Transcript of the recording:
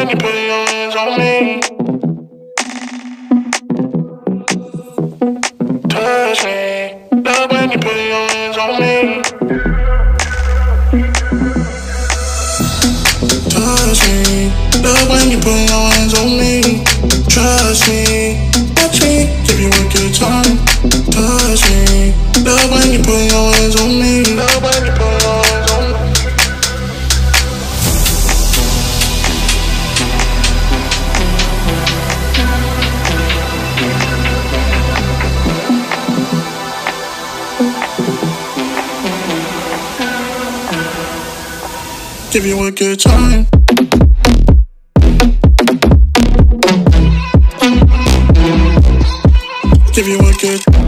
when you put your hands on me. Touch me. Love when you put your hands on me. Touch me. Love when you put your hands on me. Trust me. Watch me. Give you a good time. Touch me. Love when you put your hands on me. Love when you put your hands on me. Give you a good time. Give you a good